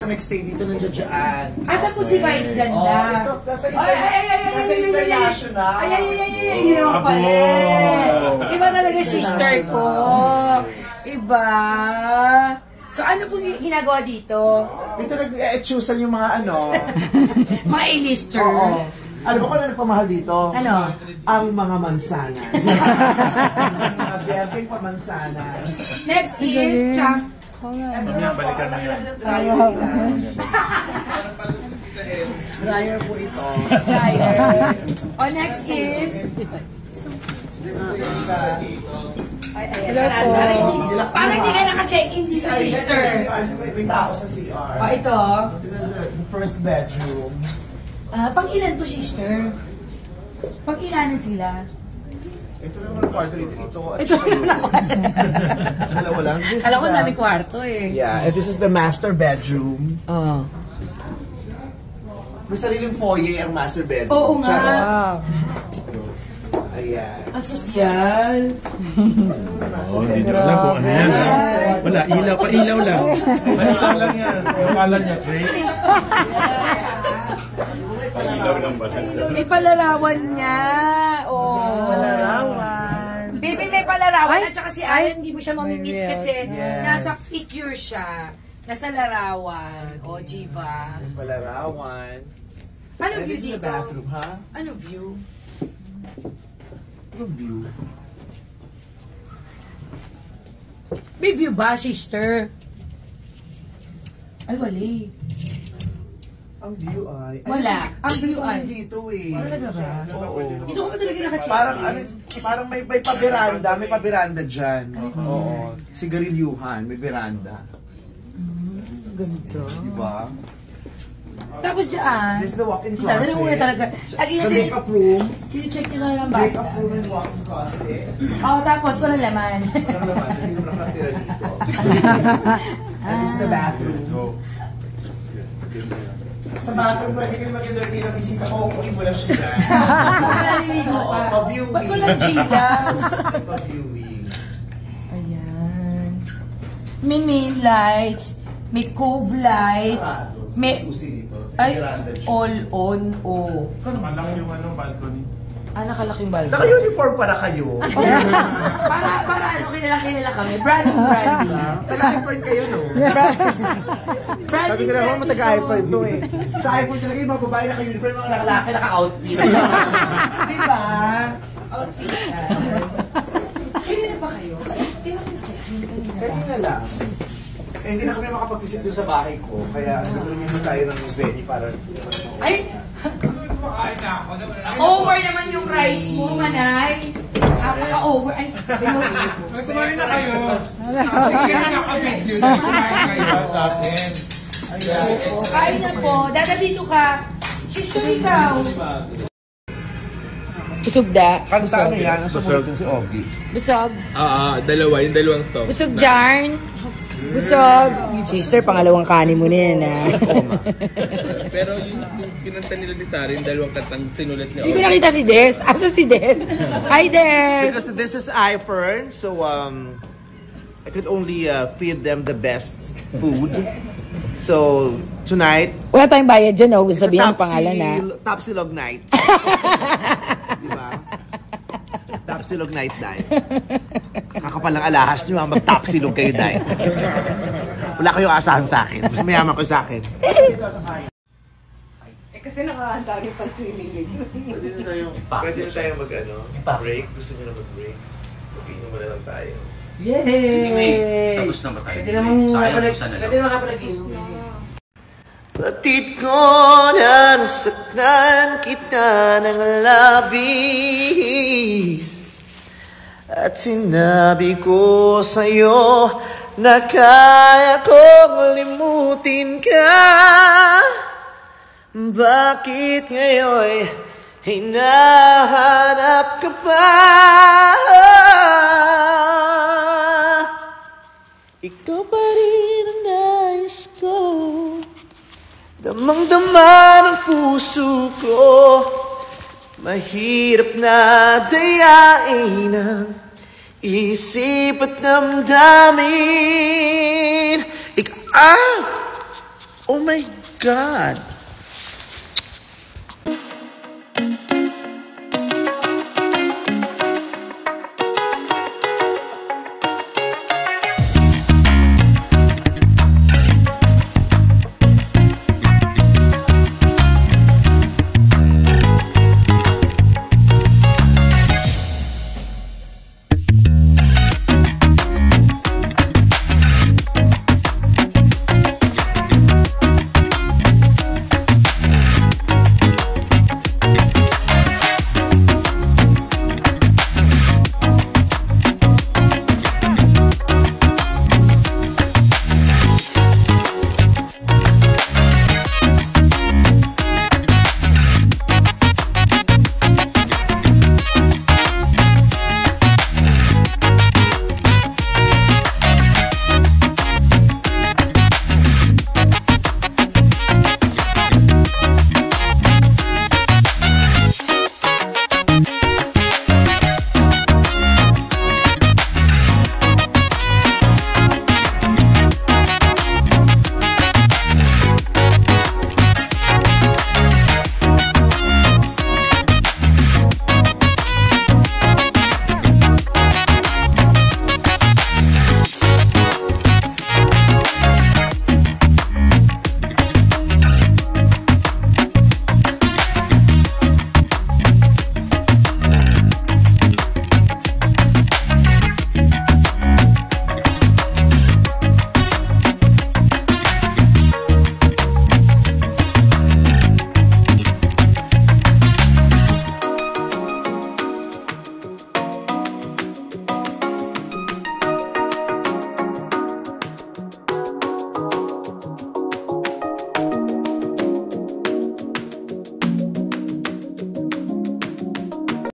nag-stay dito ng dyan. Asa po si Vice Ganda? Ito, nasa international. Yun ako pala. Iba talaga sister ko. Iba. So ano po ginagawa dito? Dito nag-etchusan yung mga ano. Mga A-lister. Oo. Alam mo kung ano nagpamahal dito? Ano? Ang mga mansanas. Mga berdeng pamansanas. Next is Chang. Balikan mo yan. Dryer po ito. Dryer. Next is... Parang hindi ka naka-check-in dito, sister. May tao sa CR. Ito. First bedroom. Pang-ilan to, sister? Pang-ilanan sila? Ito naman ang kwarto dito. Ito dalawa lang. Alam ko daming kwarto eh. Yeah, and this is the master bedroom. May sariling foyer ang master bedroom. Oo nga. Ayan. Ang sosyal. Hindi nyo alam kung ano yan. Wala, ilaw pa, ilaw lang. Ilaw lang yan. Akala niya, Trey. Ilaw lang ba siya? May palarawan niya. Palarawan. Baby, may palarawan. At saka si Ayan, hindi mo siya mamimiss kasi nasa picture siya. Nasa larawan. Jiva. Palarawan. Ano view dito? Bathroom, ha? Ano view? Anong view? May view ba, sister? Ay, wali. Ang view ay... Wala. Ang view ay... dito eh. Talaga ba? Oo. Dito ko pa talaga naka-check. Parang may pabiranda dyan. Oo. Sigarilyuhan, may veranda. Ganito. Diba? Tapos dyan, this is the walk-in closet. Dala muna talaga. The makeup room. Sini-check nyo na lang bata. Makeup room and walk-in closet. Tapos walang laman. Walang laman. Hindi mo nakatira dito. And this is the bathroom. Sa bathroom, pwede ka naman mag-dirty ng bisita ko. Uuwi mo lang siya dyan. Pa-viewing. Ba't walang chilang? Pa-viewing. Ayan. May main lights. May cove light. May... Ay, all on, Malaki yung balcony. Nakalaking balcony. Naka-uniform para kayo. para ano, kilala kami. Branding. Taga-iPhone kayo, no? Sabi ko naman, mataga-iPhone to eh. Sa iPhone talaga yung mga babae naka-uniform, mga nakalaki naka-outfit. Diba? Outfit ka. Kailan na ba kayo? Kailan ko check-in kanina? Kanina lang. Hindi na kami makapag-visit doon sa bahay ko, kaya nagulungin tayo ng Benny para... Ay! Over naman yung rice mo, Manay! Over. Ay, Kumain na kayo! Hindi na nakabit yun. Kumain kayo sa atin. kain na po. Dada dito ka. Sister, ikaw. Busog da. Kanta ano yan? Busog si Ogie. Busog. Dalawa. Yung dalawang stop. Busog, Jarn. Busog. Sister, pangalawang kanin mo na yan, ha? Pero yung kinanta nila ni Sari, yung dalawang kantang sinulat niya. Hindi ko nakita si Des. Asa si Des? Hi, Des! Because this is iPhone, so I could only feed them the best food. So, tonight... Wala tayong bayad dyan, oh. Gusto sabihin ang pangalan, ha? Tapsilog night. Diba? Tapsilog night, Day. Kakapalang alahas nyo, mag-tapsilog kayo, Day. Wala kayong asahan sa akin. Mas mayaman ko sa akin. Kasi nakahanda rin pang swimming dito. Pwede na tayo mag-break. Gusto nyo na mag-break? Mag-inom mo na lang tayo. Yay! Tapos na ba tayo? Pwede naman kapag-inom. Patid ko na nasaktan kita ng labis at sinabi ko sa'yo na kaya kong limutin ka. Bakit ngayon hinahanap ka pa? Ikaw pa rin ang nais ko, damang-dama ng puso ko. Mahirap na dayain ang isip at damdamin. Oh my God!